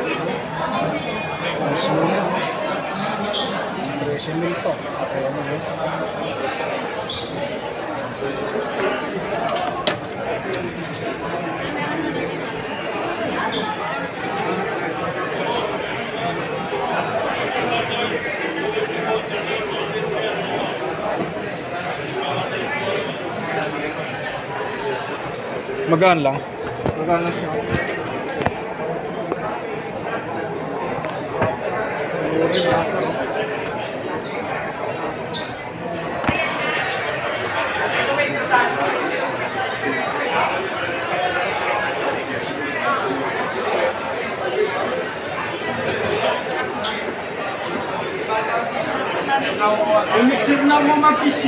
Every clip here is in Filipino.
Sumunod. 13,000 po. Kaya mo yun. Magaan lang. Magaan lang siya. Mixer na mo mag-isi.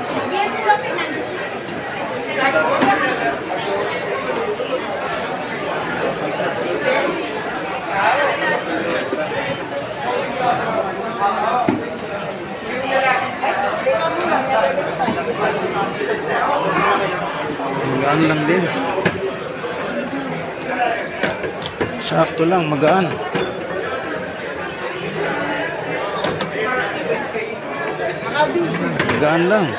Magaan lang din. Sakto lang, magaan. Magaan lang.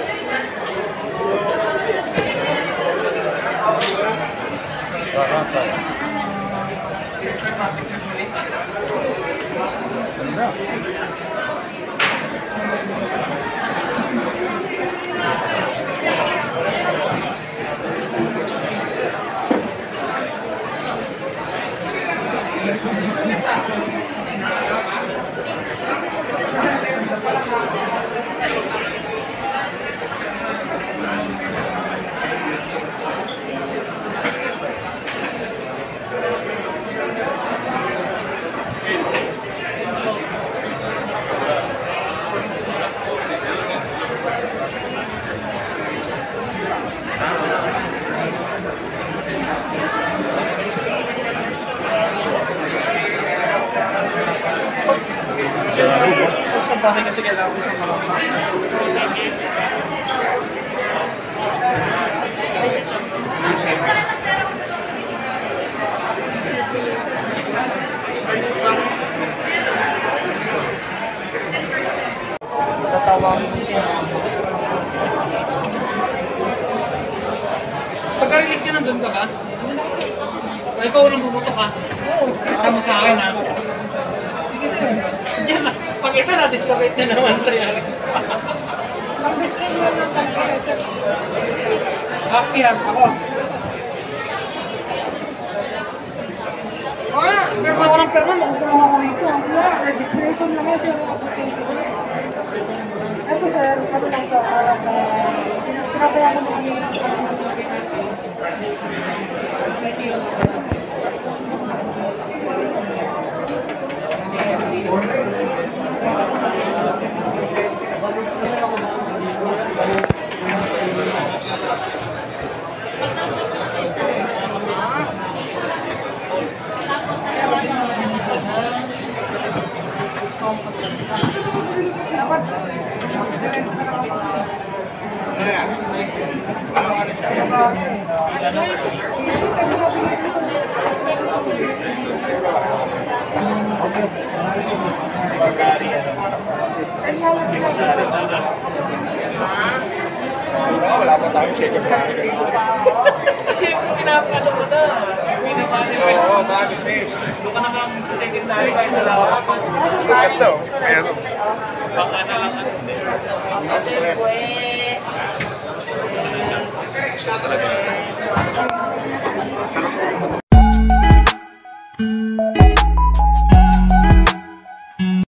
Rata. Sa bahay kasi kailangan ko isang malaki. Tatawagin ko siya. Pagka-release niya nandun ka ba? O ikaw ulang bumuto ka? Oo. Kita mo sa akin ha? Yan na. Pag ito na-dislocate na naman sa yari. Mag-dislocate na lang talaga. Half yan. Ako. Perma walang perma. Makukulong ako rito. Wala, registration lang yan sir. Application. Ito sir, ano lang ito, para sa sinapaya ko na kami ng thank you. Wala pa tayo second hand. Siyempre, pinapalo mo na. Oo, bakit eh? Doon ka naman sa secondary kahit dalawa. Ito, meron. Baka na lang. Gusto talaga.